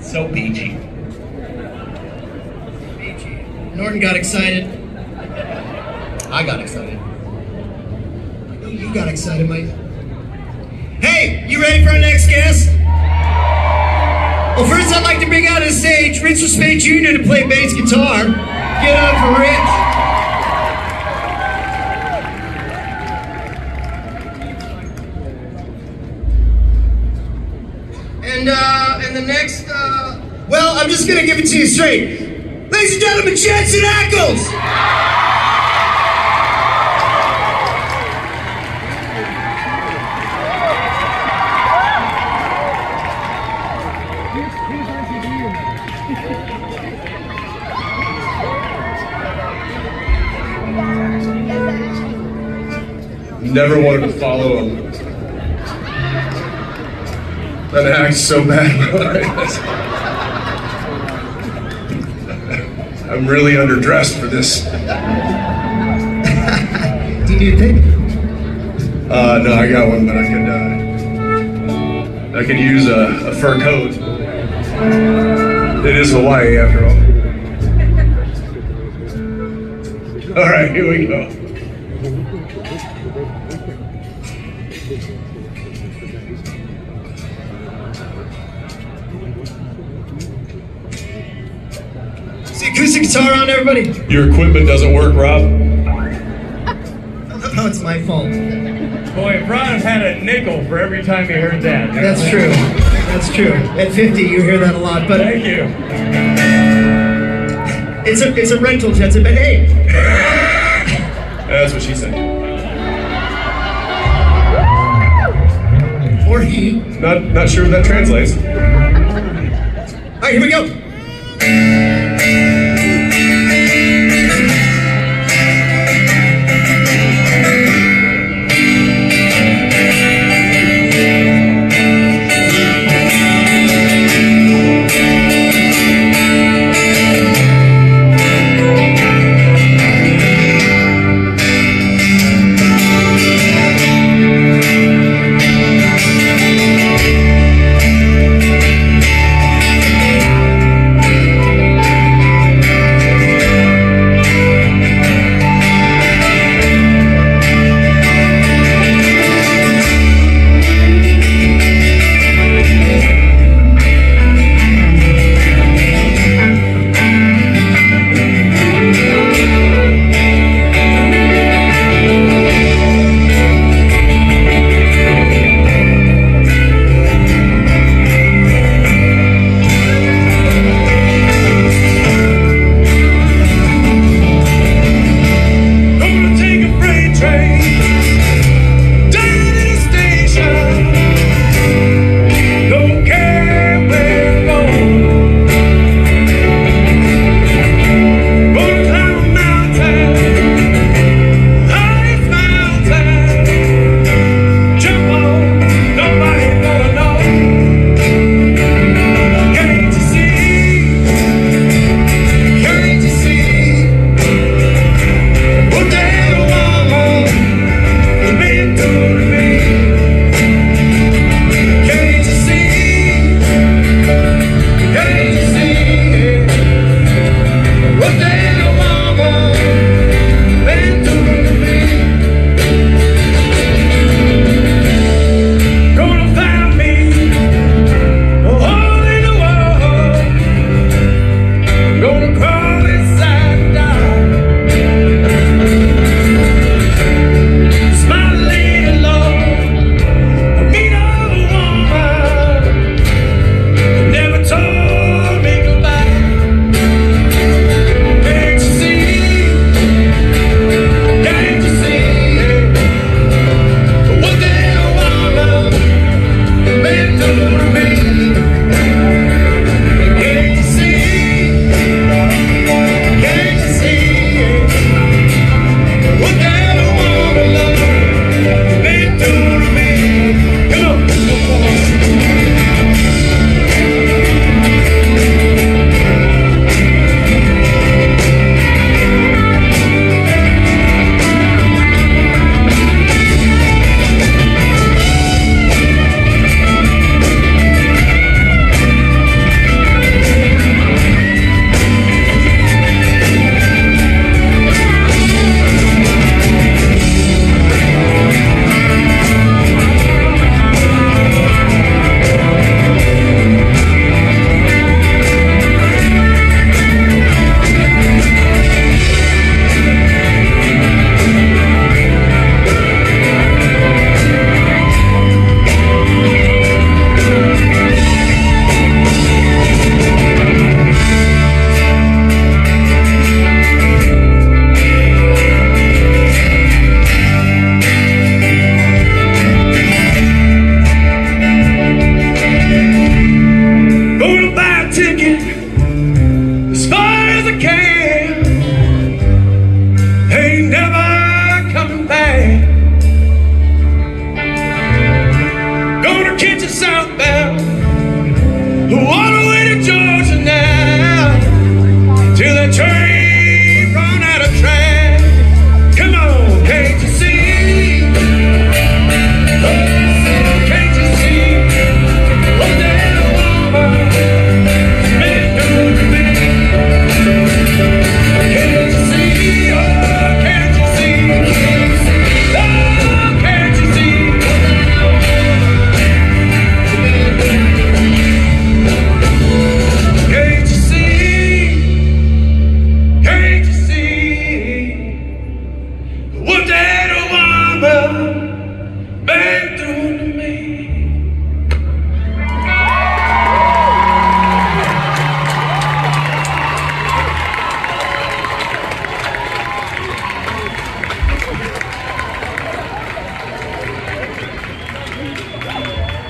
So beachy. Beachy. Norton got excited. I got excited. I know you got excited, Mike. Hey, you ready for our next guest? Well, first I'd like to bring out on stage Rich Spade Jr. to play bass guitar. Get up for Rich. And the next, well, I'm just gonna give it to you straight. Ladies and gentlemen, Jensen Ackles! Never wanted to follow him. That act's so bad. I'm really underdressed for this. Do you need a pick? No, I got one, but I could use a fur coat. It is Hawaii, after all. All right, here we go. Is the acoustic guitar on, everybody? Your equipment doesn't work, Rob. No, it's my fault. Boy, Ron had a nickel for every time he heard that. That's true. That's true. At 50, you hear that a lot, but Thank you. it's a rental, Jensen. But hey, That's what she said. or he. Not sure if that translates. All right, here we go.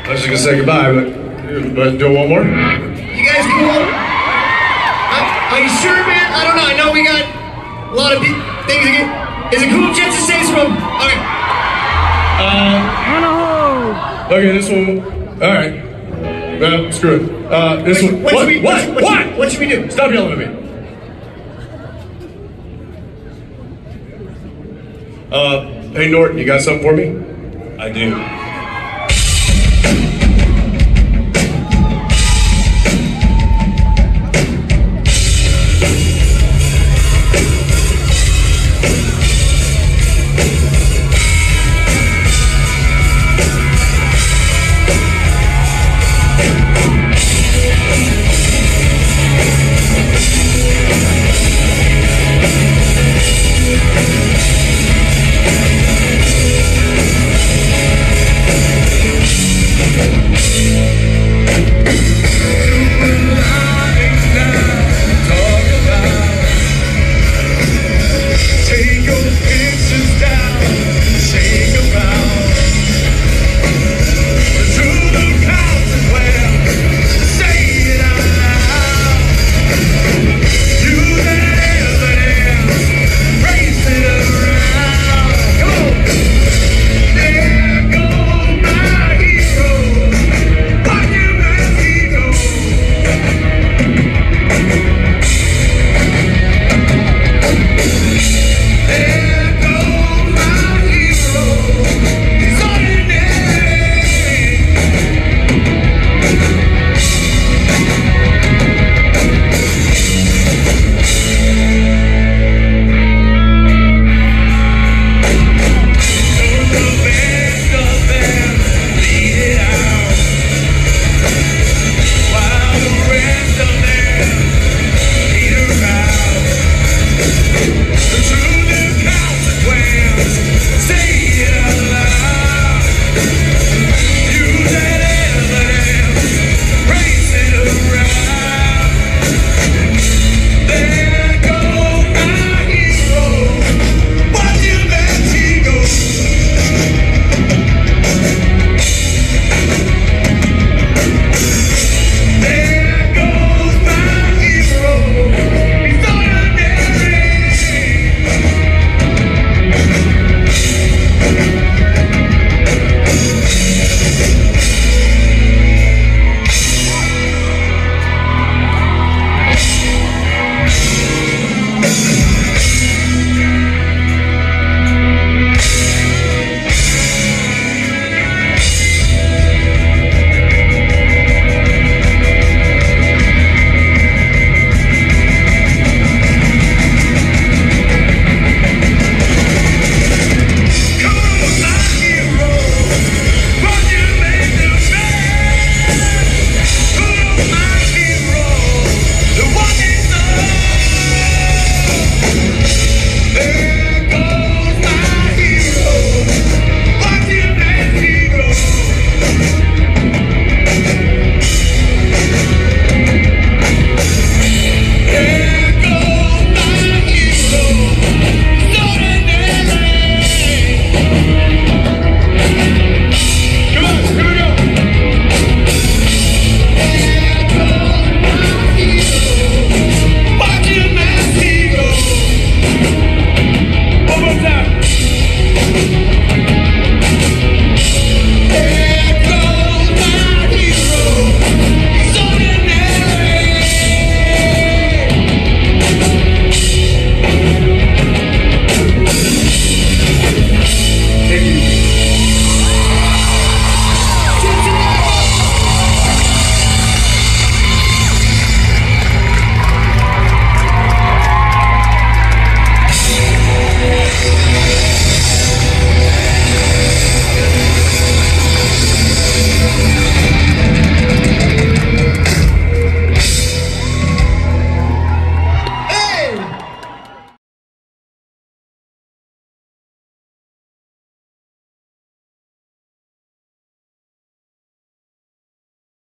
I was just gonna say goodbye, but do one more. You guys cool? Are you sure, man? I don't know. I know we got a lot of things again. Is it cool if Jensen stays from? Okay. Okay, this one. All right. Well, screw it. This one. What should we do? Stop yelling at me. Hey Norton, you got something for me? I do.